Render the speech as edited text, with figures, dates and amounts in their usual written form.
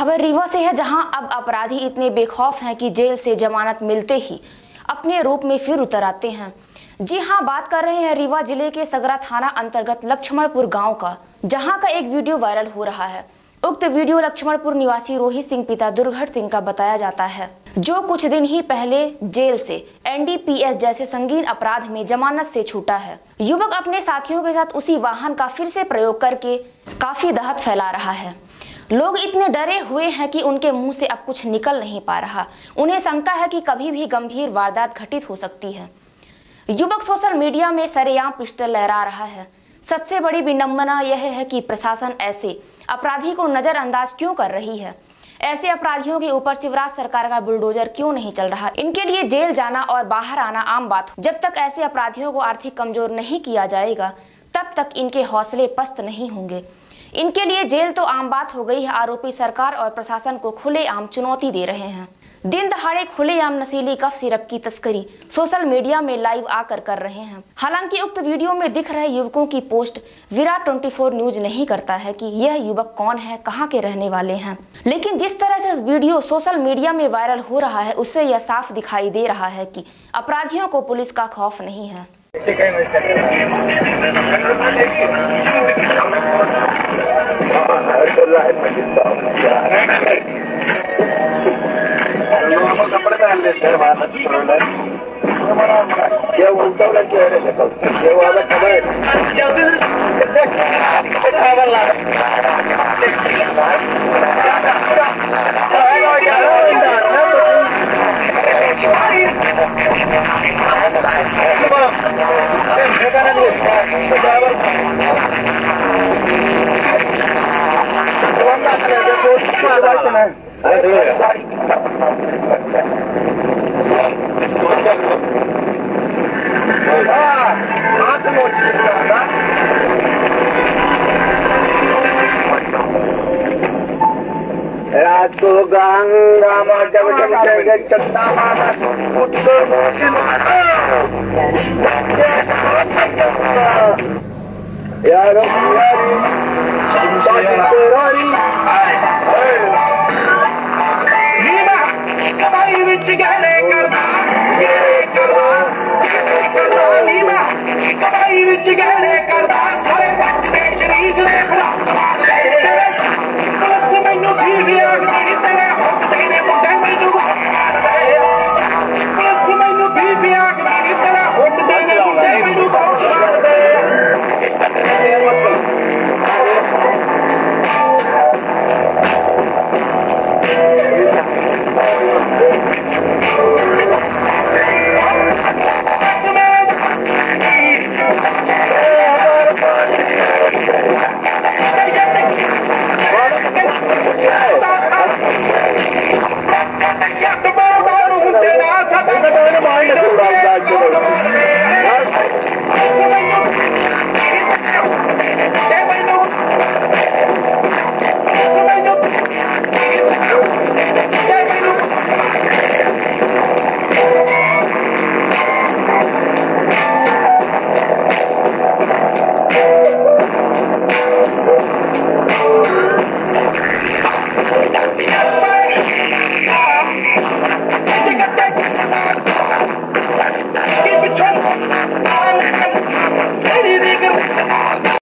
खबर रीवा से है, जहां अब अपराधी इतने बेखौफ हैं कि जेल से जमानत मिलते ही अपने रूप में फिर उतर आते हैं। जी हां, बात कर रहे हैं रीवा जिले के सगरा थाना अंतर्गत लक्ष्मणपुर गांव का, जहां का एक वीडियो वायरल हो रहा है। उक्त वीडियो लक्ष्मणपुर निवासी रोहित सिंह पिता दुर्घट सिंह का बताया जाता है, जो कुछ दिन ही पहले जेल से एनडीपीएस जैसे संगीन अपराध में जमानत से छूटा है। युवक अपने साथियों के साथ उसी वाहन का फिर से प्रयोग करके काफी दहशत फैला रहा है। लोग इतने डरे हुए हैं कि उनके मुंह से अब कुछ निकल नहीं पा रहा। उन्हें शंका है कि कभी भी गंभीर वारदात घटित हो सकती है। युवक सोशल मीडिया में सरेआम पिस्टल लहरा रहा है। सबसे बड़ी विडंबना यह है कि प्रशासन ऐसे अपराधी को नजरअंदाज क्यों कर रही है। ऐसे अपराधियों के ऊपर शिवराज सरकार का बुलडोजर क्यों नहीं चल रहा। इनके लिए जेल जाना और बाहर आना आम बात हो। जब तक ऐसे अपराधियों को आर्थिक कमजोर नहीं किया जाएगा, तब तक इनके हौसले पस्त नहीं होंगे। इनके लिए जेल तो आम बात हो गई है। आरोपी सरकार और प्रशासन को खुलेआम चुनौती दे रहे हैं। दिन दहाड़े खुलेआम नशीली कफ सिरप की तस्करी सोशल मीडिया में लाइव आकर कर रहे हैं। हालांकि उक्त वीडियो में दिख रहे युवकों की पोस्ट विराट 24 न्यूज नहीं करता है कि यह युवक कौन है, कहां के रहने वाले हैं। लेकिन जिस तरह से वीडियो सोशल मीडिया में वायरल हो रहा है, उससे यह साफ दिखाई दे रहा है कि अपराधियों को पुलिस का खौफ नहीं है। कपड़े पहन लेते हैं क्या बोलता हूँ क्या ये वाला खबर राजू गंगा जब चमचेंगे चट्टा माता यारो यारी नीमा कबाई विच गहने करदा नीमा कबाई विच गहने करदा।